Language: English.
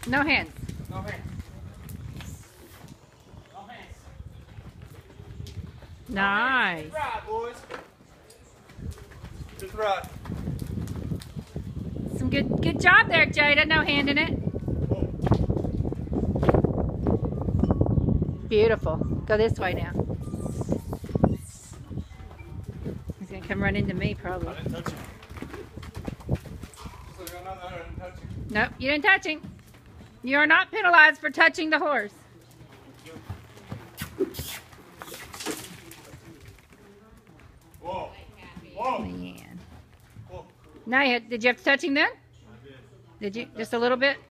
No hands. No hands. No hands. Nice. Just ride, boys. Just ride. Some good job there, Jada. No hand in it. Beautiful. Go this way now. He's gonna come run into me probably. I didn't touch him. So I didn't touch him. Nope, you didn't touch him. You are not penalized for touching the horse. Whoa. Whoa. Man. Whoa. Now, did you have to touch him then? I did. Did you? Just a little bit?